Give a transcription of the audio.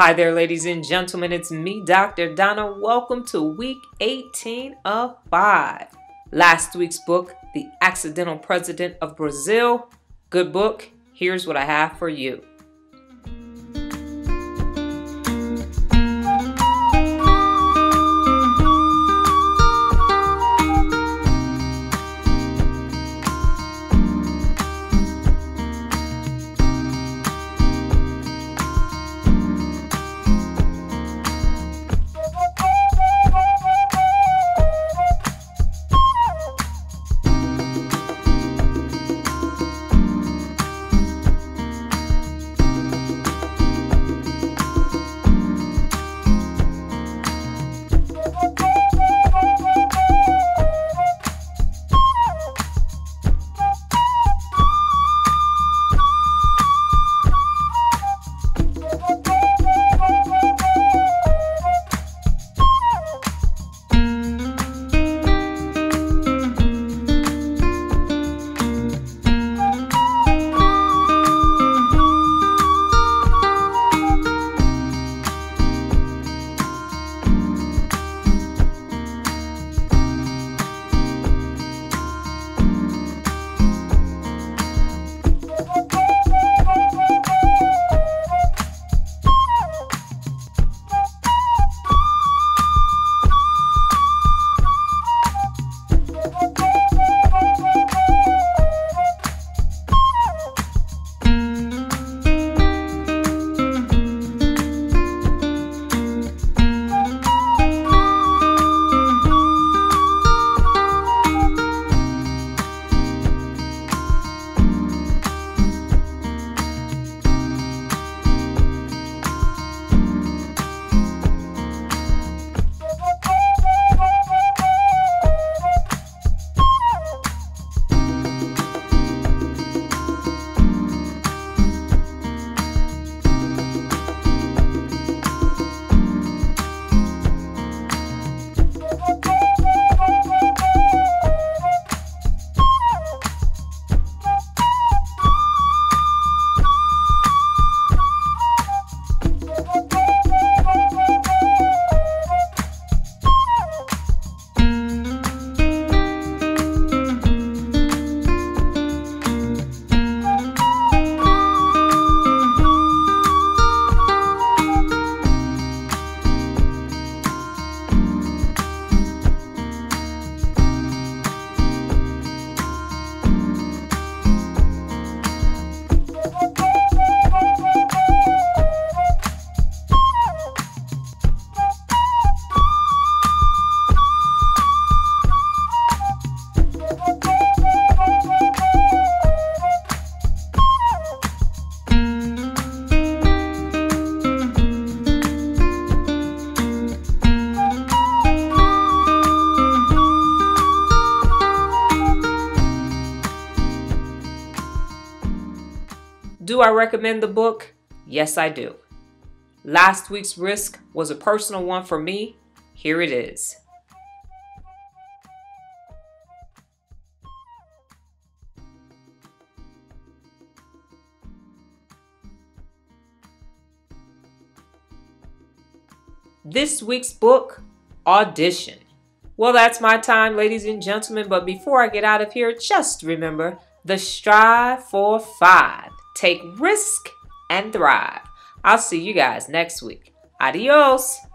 Hi there, ladies and gentlemen. It's me, Dr. Donna. Welcome to week 18 of 5. Last week's book, The Accidental President of Brazil. Good book. Here's what I have for you. Do I recommend the book? Yes, I do. Last week's risk was a personal one for me. Here it is. This week's book, Audition. Well, that's my time, ladies and gentlemen. But before I get out of here, just remember the strive for 5. Take risk and thrive. I'll see you guys next week. Adios.